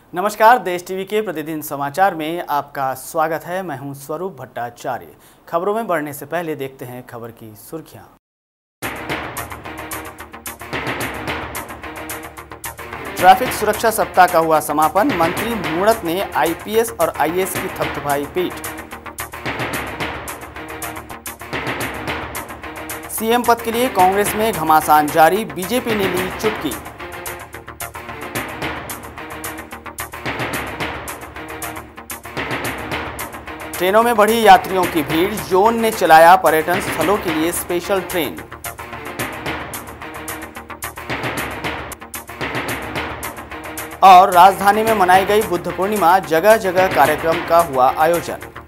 नमस्कार, देश टीवी के प्रतिदिन समाचार में आपका स्वागत है। मैं हूं स्वरूप भट्टाचार्य। खबरों में बढ़ने से पहले देखते हैं खबर की सुर्खियां। ट्रैफिक सुरक्षा सप्ताह का हुआ समापन। मंत्री मूणत ने आईपीएस और आईएएस की थपथपाई पीठ। सीएम पद के लिए कांग्रेस में घमासान जारी, बीजेपी ने ली चुटकी। ट्रेनों में बढ़ी यात्रियों की भीड़, जोन ने चलाया पर्यटन स्थलों के लिए स्पेशल ट्रेन। और राजधानी में मनाई गई बुद्ध पूर्णिमा, जगह जगह कार्यक्रम का हुआ आयोजन।